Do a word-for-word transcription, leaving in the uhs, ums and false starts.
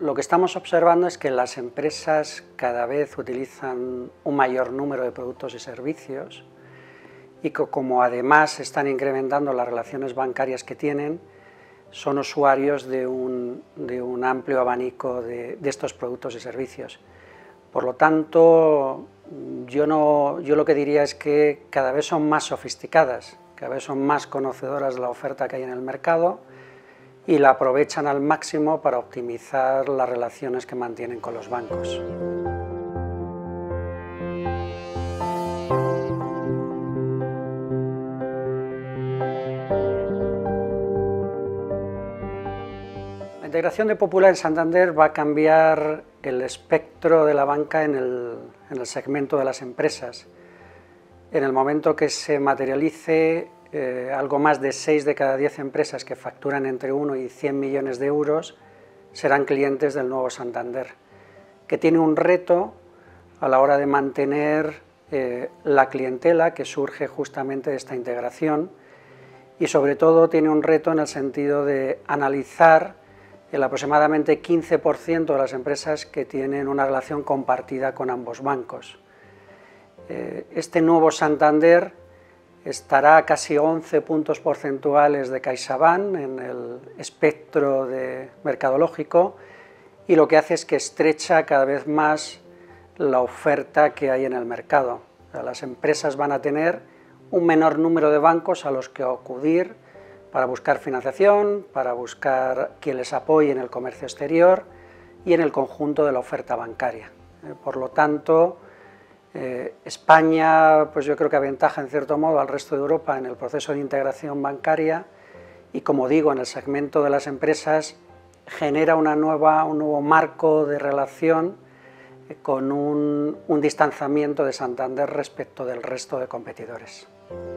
lo que estamos observando es que las empresas cada vez utilizan un mayor número de productos y servicios y que como además están incrementando las relaciones bancarias que tienen, son usuarios de un, de un amplio abanico de, de estos productos y servicios. Por lo tanto, yo, no, yo lo que diría es que cada vez son más sofisticadas, cada vez son más conocedoras de la oferta que hay en el mercado y la aprovechan al máximo para optimizar las relaciones que mantienen con los bancos. La integración de Popular en Santander va a cambiar el espectro de la banca en el, en el segmento de las empresas. En el momento que se materialice, eh, algo más de seis de cada diez empresas que facturan entre uno y cien millones de euros serán clientes del nuevo Santander, que tiene un reto a la hora de mantener eh, la clientela que surge justamente de esta integración y sobre todo tiene un reto en el sentido de analizar el aproximadamente quince por ciento de las empresas que tienen una relación compartida con ambos bancos. Este nuevo Santander estará a casi once puntos porcentuales de CaixaBank en el espectro de mercadológico y lo que hace es que estrecha cada vez más la oferta que hay en el mercado. Las empresas van a tener un menor número de bancos a los que acudir para buscar financiación, para buscar quien les apoye en el comercio exterior y en el conjunto de la oferta bancaria. Por lo tanto, eh, España, pues yo creo que aventaja en cierto modo al resto de Europa en el proceso de integración bancaria y, como digo, en el segmento de las empresas genera una nueva, un nuevo marco de relación con un, un distanciamiento de Santander respecto del resto de competidores.